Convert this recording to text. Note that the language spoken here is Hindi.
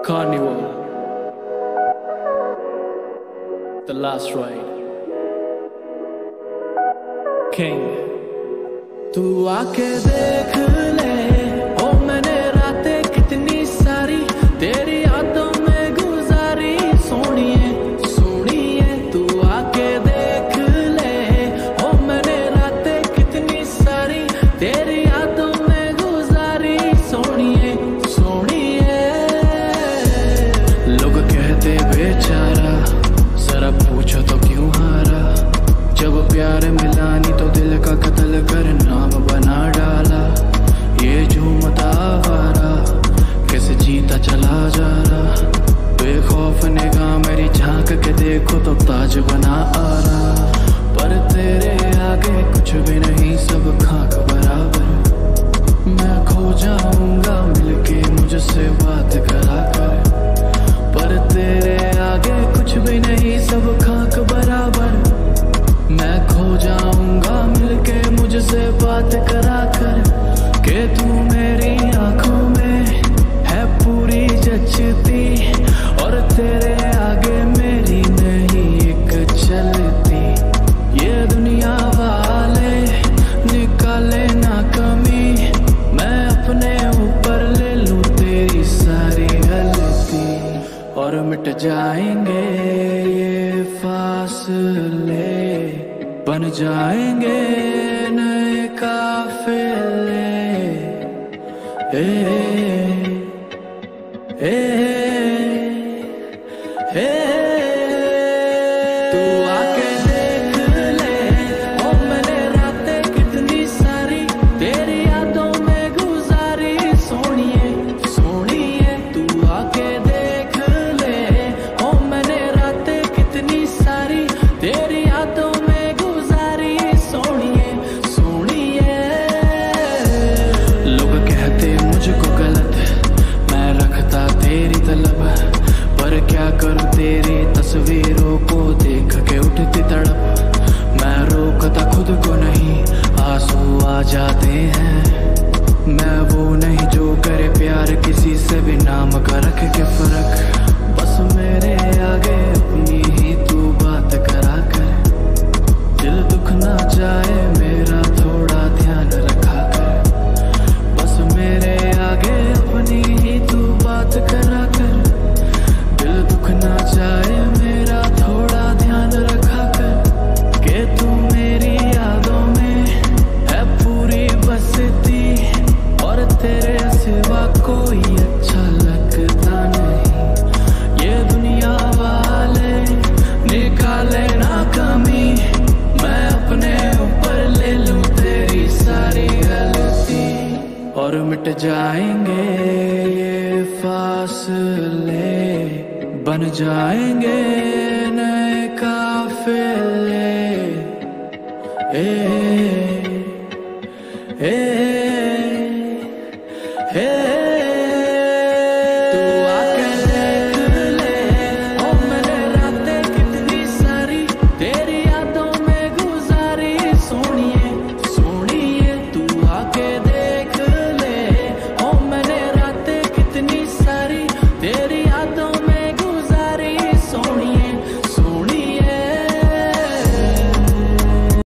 Carnival, The Last Ride, King। तू आके देख ले ओ मैंने रातें कितनी सारी तेरी यादों में गुजारी सोनिए सोनिए। तू आके देख ले ओ मैंने रातें कितनी सारी तेरी यादों में गुजारी सोनिए सोनिए। लोग कहते बेचारा, जरा पूछो तो क्यों हारा। जब प्यार मिला नहीं तो दिल का कत्ल कर नाम बना डाला। ये झूमता आवारा कैसे जीता चला जा रहा। बेखौफ निगाह मेरी झांक के देखो तो ताज बना आ रहा। पर तेरे आगे कुछ भी नहीं, सब खाक बराबर। मैं खो जाऊंगा मिलके मुझसे बात करा कर। पर तेरे आगे कुछ भी नहीं, सब खाक बराबर। मैं खो जाऊंगा मिलके मुझसे बात करा कर। के तू मेरी आंखों में है पूरी जचती, और तेरे आगे मेरी नहीं एक चलती। ये दुनिया वाले निकाले ना कमी, मैं अपने ऊपर ले लूं तेरी सारी गलती। और मिट जाएंगे ये फासले, बन जाएंगे नए काफिले। ए, ए, ए, तू आके देख ले ओ मैंने रातें कितनी सारी तेरी यादों में गुजारी सोनिए सोनिए। तू आके देख ले ओ मैंने रातें कितनी सारी तेरी यादों में गुजारी सोनिए सोनिए। लोग कहते मुझको गलत, मैं रखता तेरी तलब। पर क्या करूं तेरी तस्वीरों को देख के उठती तड़प। मैं रोकता खुद को नहीं, आंसू आ जाते हैं। मैं वो नहीं जो करे प्यार किसी से भी नाम का रख के फर्क। बस मेरे आगे अपनी ही तू बात करा कर। दिल दुख ना जाए मेरा थोड़ा ध्यान रखा कर। बस मेरे आगे अपनी ही तू बात करा कर। दिल दुख ना जाए मेरा थोड़ा ध्यान रखा कर। के तू मेरी यादों में है पूरी बसती, और तेरे सिवा कोई अच्छा लगता नहीं। ये दुनिया वाले निकाले ना कमी, मैं अपने ऊपर ले लूं तेरी सारी गलती। और मिट जाएंगे ये फासले, बन जाएंगे नए काफिले। ए,